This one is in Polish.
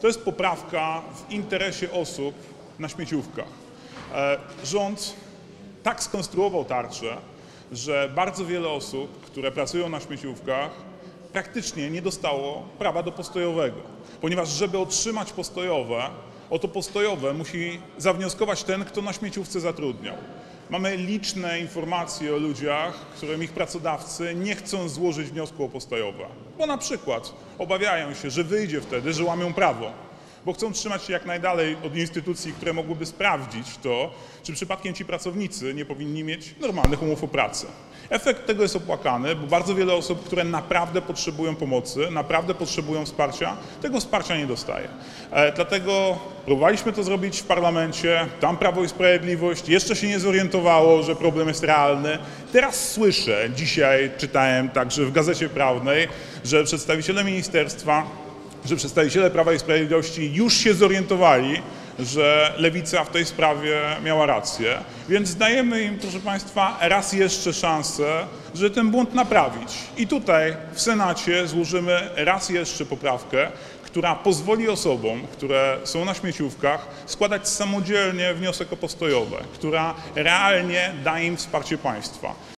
To jest poprawka w interesie osób na śmieciówkach. Rząd tak skonstruował tarczę, że bardzo wiele osób, które pracują na śmieciówkach, praktycznie nie dostało prawa do postojowego, ponieważ żeby otrzymać postojowe, o to postojowe musi zawnioskować ten, kto na śmieciówce zatrudniał. Mamy liczne informacje o ludziach, którym ich pracodawcy nie chcą złożyć wniosku o postojowe, bo na przykład obawiają się, że wyjdzie wtedy, że łamią prawo, bo chcą trzymać się jak najdalej od instytucji, które mogłyby sprawdzić to, czy przypadkiem ci pracownicy nie powinni mieć normalnych umów o pracę. Efekt tego jest opłakany, bo bardzo wiele osób, które naprawdę potrzebują pomocy, naprawdę potrzebują wsparcia, tego wsparcia nie dostaje. Dlatego próbowaliśmy to zrobić w parlamencie, tam Prawo i Sprawiedliwość jeszcze się nie zorientowało, że problem jest realny. Teraz słyszę, dzisiaj czytałem także w Gazecie Prawnej, że przedstawiciele ministerstwa, że przedstawiciele Prawa i Sprawiedliwości już się zorientowali, że Lewica w tej sprawie miała rację, więc dajemy im, proszę Państwa, raz jeszcze szansę, żeby ten błąd naprawić. I tutaj w Senacie złożymy raz jeszcze poprawkę, która pozwoli osobom, które są na śmieciówkach, składać samodzielnie wniosek o postojowe, która realnie da im wsparcie państwa.